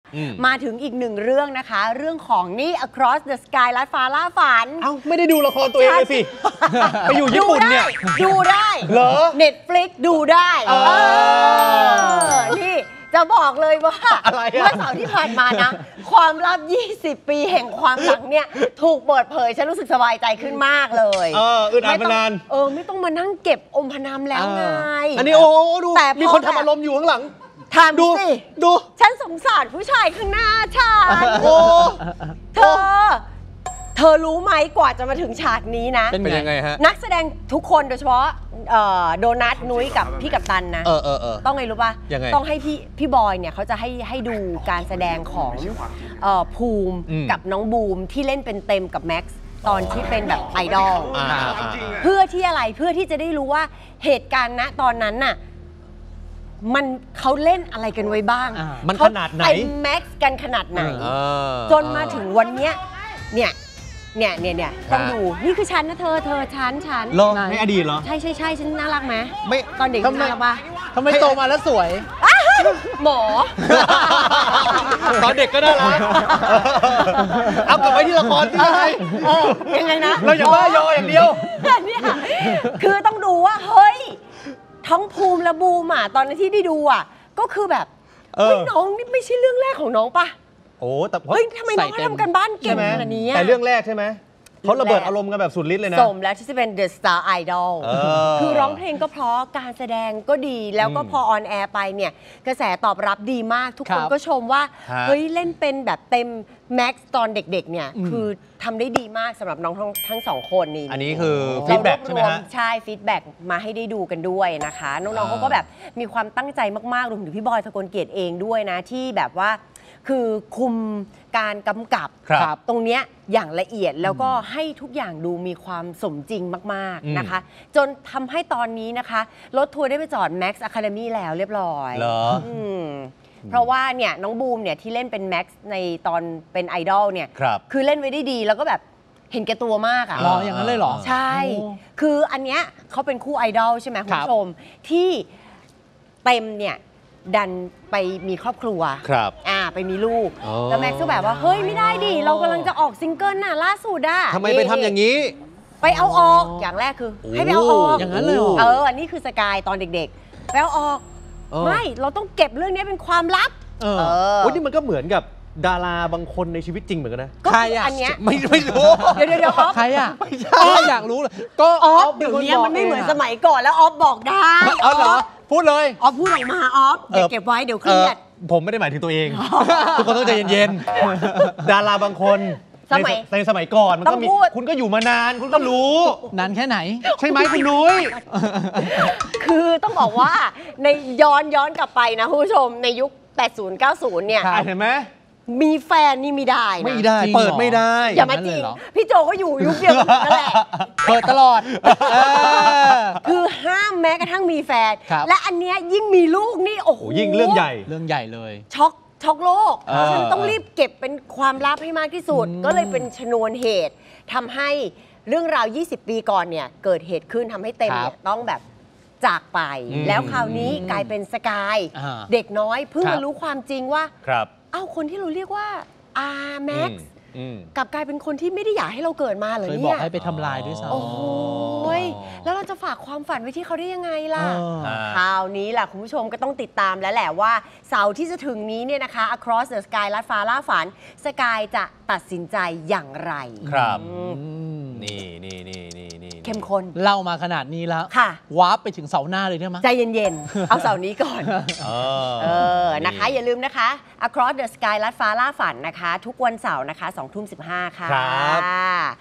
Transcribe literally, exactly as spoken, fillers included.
มาถึงอีกหนึ่งเรื่องนะคะเรื่องของนี่ Across the Sky ลัดฟ้าล่าฝันเอ้าไม่ได้ดูละครตัวเองเลยสิไปอยู่ญี่ปุ่นเนี่ยดูได้เหรอ Netflix ดูได้เออนี่จะบอกเลยว่าเมื่อเสาร์ที่ผ่านมานะความลับยี่สิบปีแห่งความหลังเนี่ยถูกเปิดเผยฉันรู้สึกสบายใจขึ้นมากเลยเอออึดอัดมานานเออไม่ต้องมานั่งเก็บอมพนามแล้วไงอันนี้โอ้ดูมีคนทำอารมณ์อยู่ข้างหลังถามดูสิดูฉันสงสารผู้ชายข้างหน้าฉันโอ้เธอเธอรู้ไหมกว่าจะมาถึงฉากนี้นะเป็นยังไงฮะนักแสดงทุกคนโดยเฉพาะโดนัทนุ้ยกับพี่กัปตันนะเออเออเออต้องไงรู้ป่ะต้องให้พี่พี่บอยเนี่ยเขาจะให้ให้ดูการแสดงของภูมิกับน้องบูมที่เล่นเป็นเต็มกับแม็กซ์ตอนที่เป็นแบบไอดอลเพื่อที่อะไรเพื่อที่จะได้รู้ว่าเหตุการณ์ณตอนนั้นน่ะมันเขาเล่นอะไรกันไว้บ้างมันขนาดไหนแม็กซ์กันขนาดไหนจนมาถึงวันเนี้ยเนี่ยเนี่ยเนี่ยเนี่ยต้องดูนี่คือฉันนะเธอเธอฉันฉันลองในอดีตเหรอใช่ใช่ใช่ฉันน่ารักไหมไม่ตอนเด็กน่ารักปะทำไมโตมาแล้วสวยหมอตอนเด็กก็น่ารักเอากลับไปที่ละครที่ไงยังไงนะเราอย่าบ้ายออย่างเดียวเนี่ยคือต้องดูว่าเฮ้ยทั้งภูมิและบูมอ่ะตอนที่ได้ดูอ่ะก็คือแบบเฮ้ยน้องนี่ไม่ใช่เรื่องแรกของน้องปะโอ้แต่เฮ้ยทำไมน้องทำกันบ้านเก่งขนาดนี้แต่เรื่องแรกใช่ไหมเขาระเบิดอารมณ์กันแบบสุดฤทธิ์เลยนะสมแล้วที่จะเป็น The Star Idol คือร้องเพลงก็เพราะการแสดงก็ดีแล้วก็พอออนแอร์ไปเนี่ยกระแสตอบรับดีมากทุกคนก็ชมว่าเฮ้ยเล่นเป็นแบบเต็มแม็กซ์ตอนเด็กๆเนี่ยคือทำได้ดีมากสำหรับน้องทั้งสองคนนี่อันนี้คือฟีดแบ็กใช่ไหมฮะใช่ฟีดแบ็กมาให้ได้ดูกันด้วยนะคะน้องๆเขาก็แบบมีความตั้งใจมากๆรวมถึงพี่บอยสกลเกียรติเองด้วยนะที่แบบว่าคือคุมการกำกับตรงเนี้ยอย่างละเอียดแล้วก็ให้ทุกอย่างดูมีความสมจริงมากๆนะคะจนทำให้ตอนนี้นะคะรถทัวร์ได้ไปจอด Max Academy แล้วเรียบร้อยเหรอเพราะว่าเนี่ยน้องบูมเนี่ยที่เล่นเป็น Max ในตอนเป็นไอดอลเนี่ยคือเล่นไว้ได้ดีแล้วก็แบบเห็นแก่ตัวมากอ่ะรออย่างนั้นเลยเหรอใช่คืออันเนี้ยเขาเป็นคู่ไอดอลใช่ไหมคุณผู้ชมที่เต็มเนี่ยดันไปมีครอบครัวครับอ่าไปมีลูกแล้วแม็กซ์ก็แบบว่าเฮ้ยไม่ได้ดิเรากำลังจะออกซิงเกิลน่ะล่าสุดอ่ะทำไมไปทำอย่างนี้ไปเอาออกอย่างแรกคือให้ไปเอาออกอย่างนั้นเลยเอออันนี้คือสกายตอนเด็กๆไปเอาออกไม่เราต้องเก็บเรื่องนี้เป็นความลับเออโอ้นี่มันก็เหมือนกับดาราบางคนในชีวิตจริงเหมือนกันนะใครอ่ะอันเนี้ยไม่ไม่รู้เดี๋ยวเดี๋ยวออฟใครอ่ะไม่ใช่อยากรู้เลยก็ออฟเดี๋ยวนี้มันไม่เหมือนสมัยก่อนแล้วออฟบอกได้เอาเหรอพูดเลยออฟพูดออกมาออฟเดี๋ยวเก็บไว้เดี๋ยวเครียดผมไม่ได้หมายถึงตัวเองทุกคนต้องใจเย็นๆดาราบางคนในสมัยก่อนมันก็มีคุณก็อยู่มานานคุณก็รู้นานแค่ไหนใช่ไหมคุณนุ้ยคือต้องบอกว่าในย้อนย้อนกลับไปนะคุณผู้ชมในยุคแปดสิบ เก้าสิบเนี่ยเห็นไหมมีแฟนนี่ไม่ได้นะไม่ได้เปิดไม่ได้อย่ามาจริงพี่โจก็อยู่ยุคเดียวกันนั่นแหละเปิดตลอดคือห้ามแม้กระทั่งมีแฟนและอันเนี้ยยิ่งมีลูกนี่โอ้โหยิ่งเรื่องใหญ่เรื่องใหญ่เลยช็อกช็อกโลกฉันต้องรีบเก็บเป็นความลับให้มากที่สุดก็เลยเป็นชนวนเหตุทำให้เรื่องราวยี่สิบปีก่อนเนี่ยเกิดเหตุขึ้นทำให้เต็มเนี่ยต้องแบบจากไปแล้วคราวนี้กลายเป็นสกายเด็กน้อยเพิ่งมารู้ความจริงว่าเอ้าคนที่เราเรียกว่าอาแม็กซ์กลับกลายเป็นคนที่ไม่ได้อยากให้เราเกิดมาเหรอเนี่ยเคยบอกให้ไปทำลายด้วยซ้ำโอ้โหแล้วเราจะฝากความฝันไว้ที่เขาได้ยังไงล่ะคราวนี้ล่ะคุณผู้ชมก็ต้องติดตามแล้วแหละว่าเสาร์ที่จะถึงนี้เนี่ยนะคะ Across the Sky ลัดฟ้าล่าฝันสกายจะตัดสินใจอย่างไรครับนี่นี่นี่นี่นี่เข้มข้นเล่ามาขนาดนี้แล้วค่ะวาร์ปไปถึงเสาร์หน้าเลยได้ไหมใจเย็นๆเอาเสาร์นี้ก่อนเออนะคะอย่าลืมนะคะ Across the Sky ลัดฟ้าล่าฝันนะคะทุกวันเสาร์นะคะสองทุ่มสิบห้าค่ะ